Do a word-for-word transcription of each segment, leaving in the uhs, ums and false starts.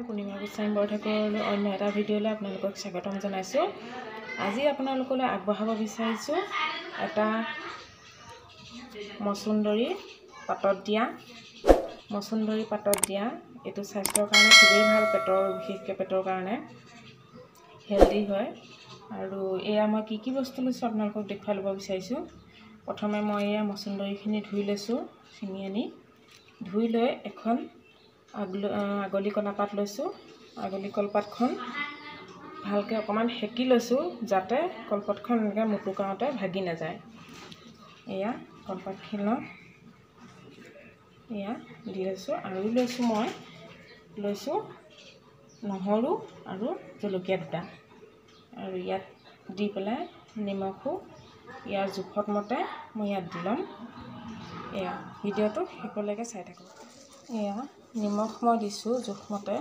মই পূৰ্ণিমা গোস্বামী বৰঠাকুৰলৈ অন্য এটা ভিডিঅ'লৈ আপোনালোকক স্বাগতম জনাইছোঁ। আজি আপোনালোকলৈ আগবঢ়াব বিচাৰিছোঁ এটা মচুন্দৰী পাতত দিয়া মচুন্দৰী পাতত দিয়া এইটো স্বাস্থ্যৰ কাৰণে খুবেই ভাল, পেটৰ বিশেষকৈ পেটৰ কাৰণে হেল্ডি হয়। আৰু এয়া মই কি কি বস্তু লৈছোঁ আপোনালোকক দেখুৱাই ল'ব বিচাৰিছোঁ। প্ৰথমে মই এয়া মচুন্দৰীখিনি ধুই লৈছোঁ, ছিঙি আনি ধুই লৈ এখন আগল আগলি কলাপাত লৈছোঁ। আগলি কলপাতখন ভালকৈ অকণমান সেকি লৈছোঁ যাতে কলপাতখন এনেকৈ মুটুকাওঁতে ভাগি নাযায়। এয়া কলপাতখিনত এয়া দি লৈছোঁ আৰু লৈছোঁ মই লৈছোঁ নহৰু আৰু জলকীয়া দুটা, আৰু ইয়াত দি পেলাই নিমখো ইয়াৰ জোখত মতে মই ইয়াত দি ল'ম। এয়া ভিডিঅ'টো শেষলৈকে চাই থাকক। এয়া নিমখ মই দিছোঁ জোখমতে।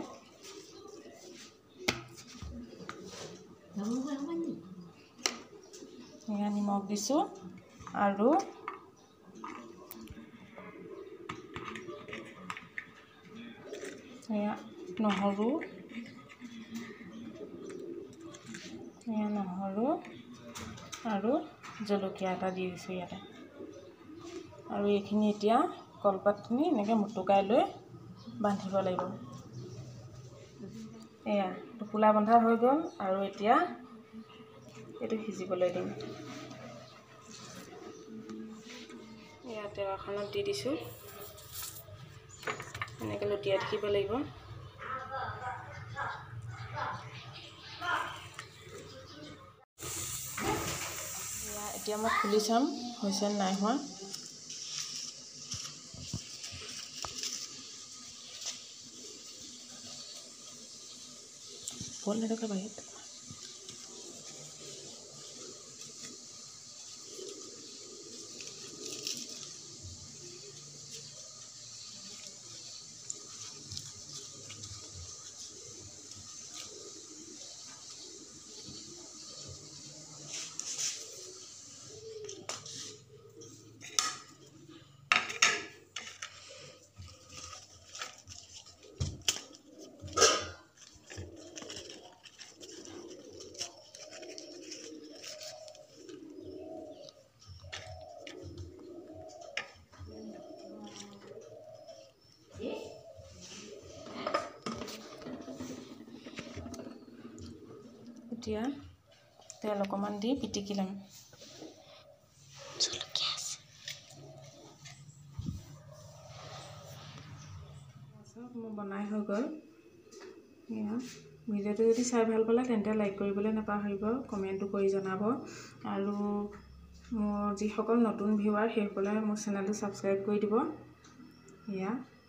এয়া নিমখ দিছোঁ আৰু এয়া নহৰু এয়া নহৰু আৰু জলকীয়া এটা দি দিছোঁ ইয়াতে। আৰু এইখিনি এতিয়া কলপাতখিনি এনেকৈ মুটুকাই লৈ বান্ধিব লাগিব। এয়া টোপোলা বন্ধা হৈ গ'ল আৰু এতিয়া এইটো সিজিবলৈ দিম। এয়া টেৱাখনত দি দিছোঁ, এনেকৈ লুটিয়াই থাকিব লাগিব। এয়া এতিয়া মই খুলি চাম হৈছে নাই হোৱা। বল নেদেখা বাহিৰত এতিয়া তেল অকণমান দি পিটিকি ল'ম। মোৰ বনাই হৈ গ'ল। এয়া ভিডিঅ'টো যদি চাই ভাল পালে তেন্তে লাইক কৰিবলৈ নাপাহৰিব, কমেণ্টটো কৰি জনাব। আৰু মোৰ যিসকল নতুন ভিউৱাৰ সেইসকলে মোৰ চেনেলটো ছাবস্ক্ৰাইব কৰি দিব। এয়া